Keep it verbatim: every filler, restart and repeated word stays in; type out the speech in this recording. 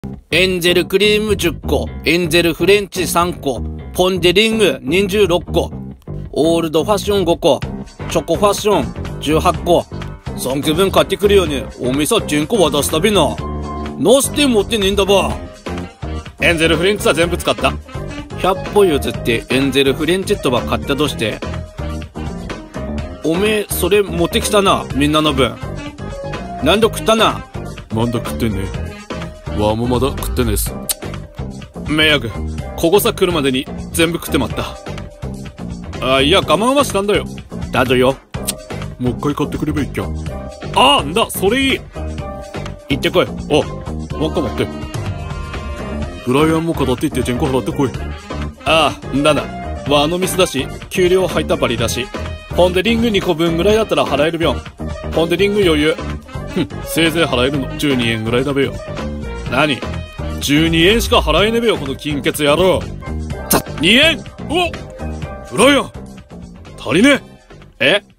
エンゼルクリームじゅっこ、エンゼルフレンチさんこ、ポン・デ・リングにじゅうろっこ、オールドファッションごこ、チョコファッションじゅうはっこ。さんきゅぶん買ってくるようにお店じゅっこ渡すたびな。なして持ってねえんだば。 エンゼルフレンチは全部使った。 ひゃっぽ譲ってエンゼルフレンチとば買ったとして。おめえ、それ持ってきたな、みんなの分。何度食ったな。 なんだ食ってんねえ。わもまだ食ってねえっす。迷惑。ここさ来るまでに全部食ってまった。あ、いや我慢はしたんだよ。 だとよ。 もう一回買ってくればいいっきゃ。ああ、んだ、それいい。 行ってこい。 お、輪っか持って。フライヤーも片手ってチェンコ払ってこい。ああ、んだな。わあのミスだし、給料入ったばりだし。ポンデリングにこぶんぐらいだったら払えるびょん。ポンデリング余裕。ふん、せいぜい払えるのじゅうにえんぐらいだべよ。何 ?じゅうにえんしか払えねべよ、この金欠野郎。ざ、にえんおフライヤー足りねえ。え